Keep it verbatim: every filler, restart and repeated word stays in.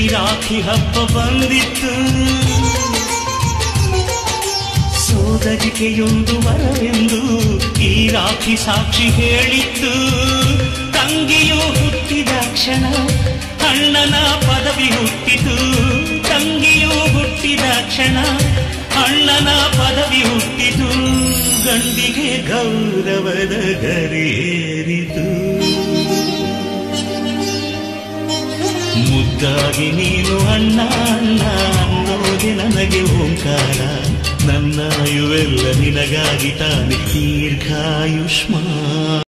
ರಾಖಿ ಹಬ್ಬ ಬಂದಿತ್ತು, ಸೋದರಿಕೆಯೊಂದು ವರವೆಂದು ಈ ರಾಖಿ ಸಾಕ್ಷಿ ಹೇಳಿತ್ತು. ತಂಗಿಯು ಹುಟ್ಟಿದ ಕ್ಷಣ ಅಣ್ಣನ ಪದವಿ ಹುಟ್ಟಿತು, ತಂಗಿಯು ಹುಟ್ಟಿದ ಕ್ಷಣ ಅಣ್ಣನ ಪದವಿ ಹುಟ್ಟಿತು. ಗಂಡಿಗೆ ಗೌರವದ ಗರಿಯೇರಿತು. ಮುದ್ದಾಗಿ ನೀನು ಅಣ್ಣ ಅಣ್ಣ ಅನ್ನೋದೆ ನನಗೆ ಓಂಕಾರ. ನನ್ನ ಆಯುವೆಲ್ಲ ನಿನಗಾಗಿ ತಾನೆ ದೀರ್ಘಾಯುಷ್ಮಾನ್.